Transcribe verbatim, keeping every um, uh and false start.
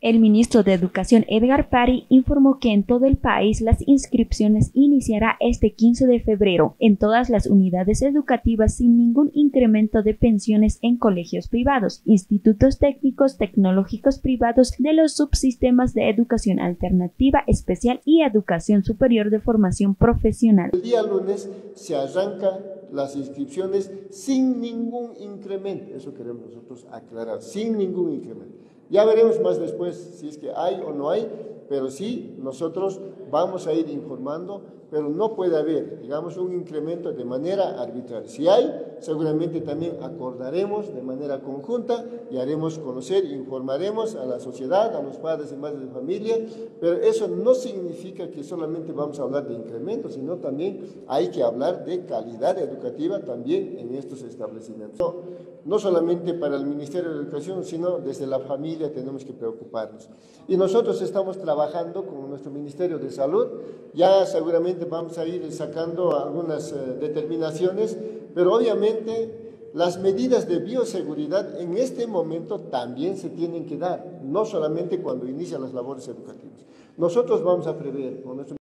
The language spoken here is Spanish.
El ministro de Educación Edgar Pari informó que en todo el país las inscripciones iniciará este quince de febrero en todas las unidades educativas sin ningún incremento de pensiones en colegios privados, institutos técnicos tecnológicos privados de los subsistemas de educación alternativa especial y educación superior de formación profesional. El día lunes se arranca las inscripciones sin ningún incremento, eso queremos nosotros aclarar, sin ningún incremento. Ya veremos más después si es que hay o no hay, pero sí nosotros vamos a ir informando, pero no puede haber, digamos, un incremento de manera arbitraria. Si hay, seguramente también acordaremos de manera conjunta y haremos conocer, informaremos a la sociedad, a los padres y madres de familia, pero eso no significa que solamente vamos a hablar de incrementos, sino también hay que hablar de calidad educativa también en estos establecimientos. No, no solamente para el Ministerio de Educación, sino desde la familia tenemos que preocuparnos. Y nosotros estamos trabajando con nuestro Ministerio de Salud, ya seguramente vamos a ir sacando algunas eh, determinaciones, pero obviamente las medidas de bioseguridad en este momento también se tienen que dar, no solamente cuando inician las labores educativas. Nosotros vamos a prever con nuestro